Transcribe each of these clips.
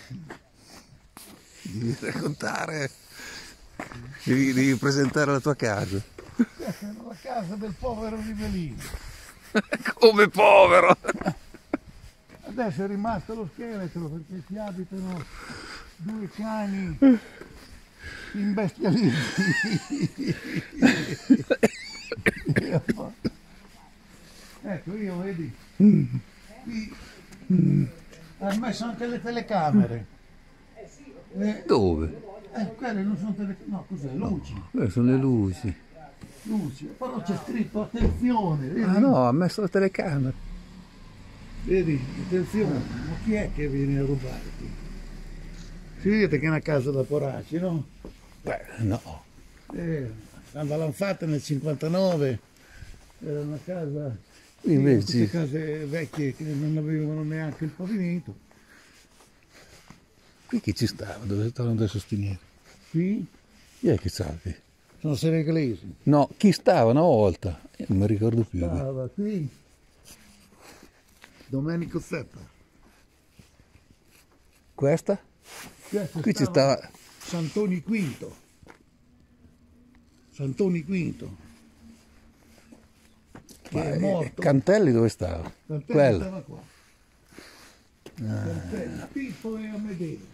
Devi raccontare, devi presentare la tua casa. Questa è la casa del povero Rivellino. Come povero! Adesso è rimasto lo scheletro perché ci abitano due cani imbestialiti. Ecco, io vedi, qui ha messo anche le telecamere. Dove? Quelle non sono telecamere, no, cos'è? Luci. Quelle sono le luci. Luci, però c'è scritto attenzione, vedi? Ah no, ha messo la telecamera. Vedi, attenzione, ma chi è che viene a rubarti? Si vede che è una casa da poracci, no? Beh, no. Quando l'hanno fatta nel 59 era una casa, Invece tutte case vecchie che non avevano neanche il pavimento. qui chi ci stava? Dove stavano a sostenere? Qui Chi è che sa qui? sono senegalesi. No, chi stava una volta? Io non mi ricordo più. Stava qui Domenico Zeppa. Questa? Qui ci stava. Santoni V. Santoni V. Che è morto. Cantelli dove stava? Cantelli Quella. stava qua. Cantelli, Pippo e Amedeo.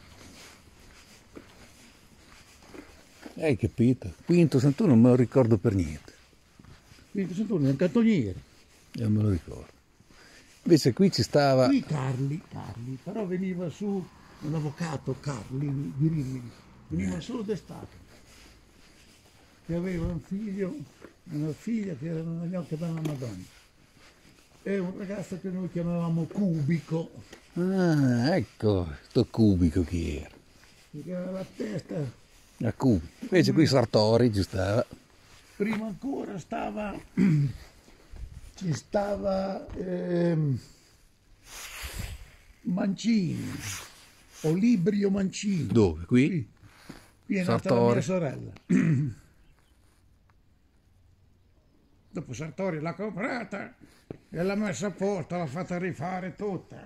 Hai capito? Quinto Sant'Uno non me lo ricordo per niente. Quinto Santoni è un cantoniere. Io me lo ricordo. Invece qui ci stava. Qui Carli, però veniva su un avvocato Carli di Rimini, veniva solo d'estate, che aveva un figlio, una figlia che era negli occhi della Madonna, e un ragazzo che noi chiamavamo Cubico, Ah, ecco, sto Cubico chi era. perché aveva la testa. A Cubico. Invece qui Sartori ci stava. Prima ancora ci stava Mancini, Olibrio Mancini. Dove? Qui? Qui è nata la Sartori. mia sorella. Dopo Sartori l'ha comprata e l'ha messa a posto, l'ha fatta rifare tutta.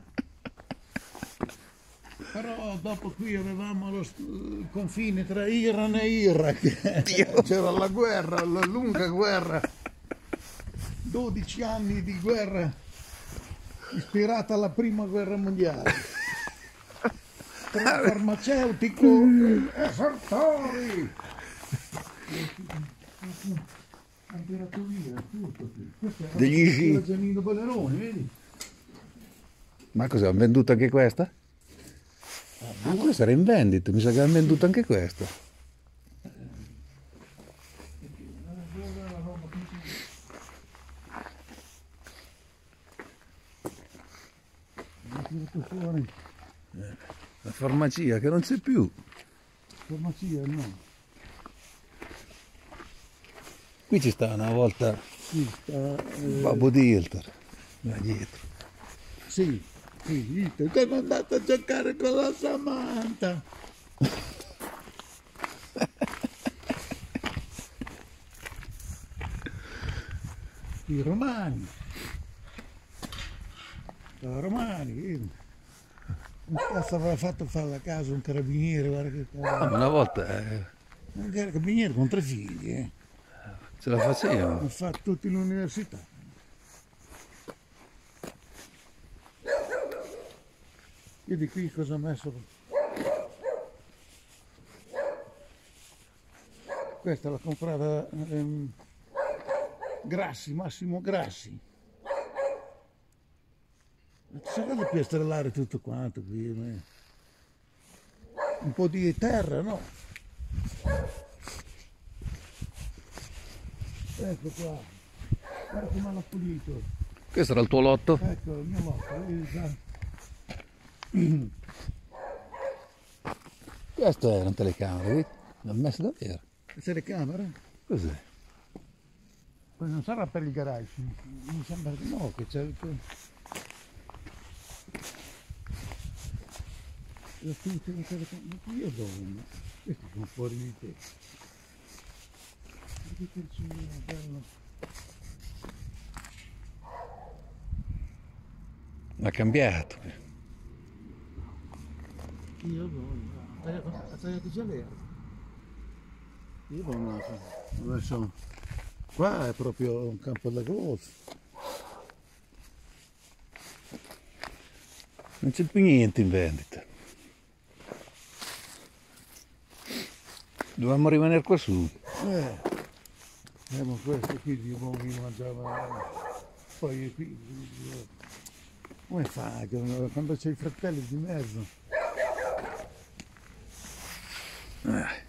Però dopo qui avevamo il confine tra Iran e Iraq. C'era la guerra, la lunga guerra. 12 anni di guerra ispirata alla prima guerra mondiale. Tra farmaceutico e Sartori. Han tirato via tutto qui. Questo Degli era Giannino Ballerone, vedi? Ma cos'è? Hanno venduto anche questa? Ah, questa era in vendita, mi sa che hanno venduto anche questa. La farmacia che non c'è più. Farmacia no. Qui ci stava una volta Sì, Babbo Dilter, là dietro. sì, dite, sono andato a giocare con la Samantha. I romani. I romani, vedi? Un cazzo aveva fatto fare a casa un carabiniere, guarda che cazzo. Una volta Un carabiniere con 3 figli, ce la facevano. ha fatto tutti l'università. Vedi qui cosa ha messo. Questa l'ha comprata Grassi, Massimo Grassi. Sarà da piastrellare tutto quanto qui. Un po' di terra, no? Ecco qua. Guarda come l'ha pulito. Questo era il tuo lotto? Ecco il mio lotto, vedi già. Questo era un telecamera, vedi? L'ha messo davvero. La telecamera? Cos'è? Poi non sarà per il garage, mi sembra che no, che c'è il... La tuta di telecamera, ma io dove? Ma questi sono fuori di te. Vedi che c'è bello. Ha cambiato. Io ho tagliato già l'erba. Io non adesso qua è proprio un campo da golf. Non c'è più niente in vendita. Dovevamo rimanere qua su. Ma questo qui di mi mangiava. Poi qui. Come fai? Quando c'è i fratelli di mezzo?